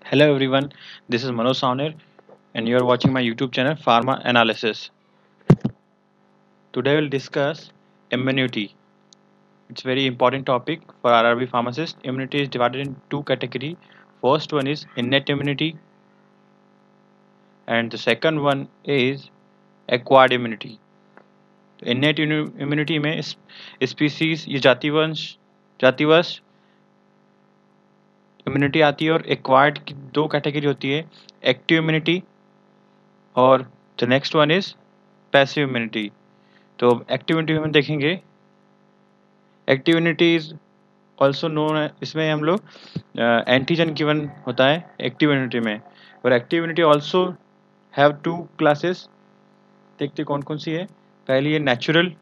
Hello everyone, this is Manoj Saunir and you are watching my YouTube channel Pharma Analysis. Today we'll discuss immunity. It's a very important topic for RRB pharmacists. Immunity is divided in two categories. First one is innate immunity and the second one is acquired immunity. innate immunity में species ये जातिवश immunity आती है और acquired की दो category होती है एक्टिव इम्यूनिटी और the next one is passive immunity. तो एक्टिव इम्यूनिटी में देखेंगे active immunity is also known है, इसमें हम लोग एंटीजन गिवन होता है एक्टिव इम्यूनिटी में। और active immunity also have two classes, देखते कौन कौन सी है। पहली है natural,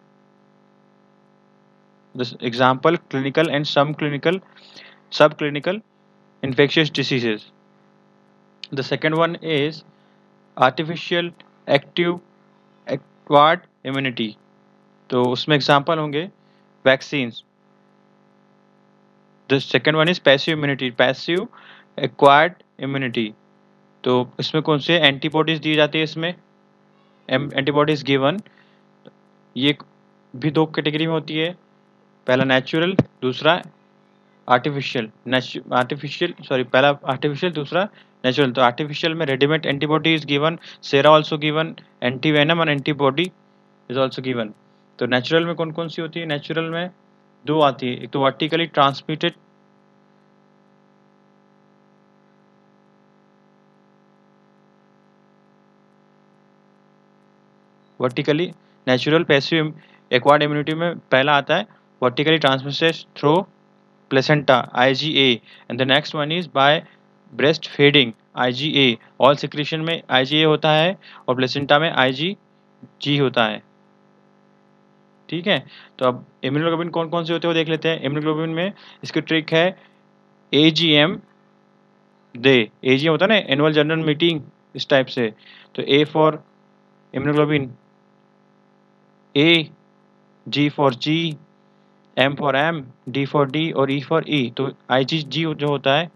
example clinical and subclinical infectious diseases. The second one is artificial active acquired immunity. तो उसमें एग्जाम्पल होंगे vaccines. The second one is passive immunity, passive acquired immunity. तो इसमें कौन से एंटीबॉडीज दी जाती है, इसमें एंटीबॉडीज गिवन। ये भी दो कैटेगरी में होती है, पहला नेचुरल दूसरा आर्टिफिशियल। पहला आर्टिफिशियल दूसरा नेचुरल। तो आर्टिफिशियल में readymade antibody is given, sera also given, antivenom और एंटीबॉडी इज ऑल्सो गिवन। तो नेचुरल में कौन कौन सी होती है, नेचुरल में दो आती है, एक तो vertically transmitted vertically natural passive acquired immunity में पहला आता है vertically transmitted through placenta IgA and the next one is by breast feeding IgA। all secretion में IgA होता है और प्लेसेंटा में IgG होता है। ठीक है, तो अब इम्यूनोग्लोबिन कौन कौन से होते हैं वो देख लेते हैं। इम्यूनोग्लोबिन में इसकी ट्रिक है AGM दे, AGM होता है ना एनुअल जनरल मीटिंग, इस टाइप से। तो A for immunoglobin A, G for G, M for M, D for D और E फॉर E। तो IgG जो होता है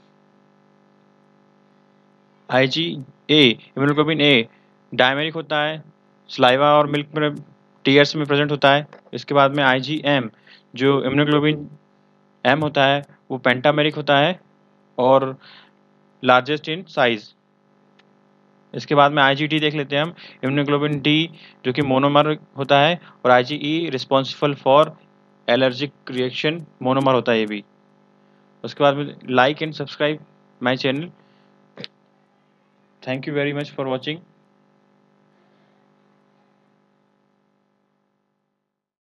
IgA इम्यूनोग्लोबिन A डायमेरिक होता है, स्लाइवा और मिल्क में टीयर्स में प्रेजेंट होता है। इसके बाद में IgM जो इम्यूनोग्लोबिन M होता है वो पेंटामेरिक होता है और लार्जेस्ट इन साइज। इसके बाद में IgD देख लेते हैं हम, इम्यूनोग्लोबिन D जो कि मोनोमर होता है और IgE responsible for allergic reaction, monomer होता है ये भी। उसके बाद में like and subscribe my channel. Thank you very much for watching.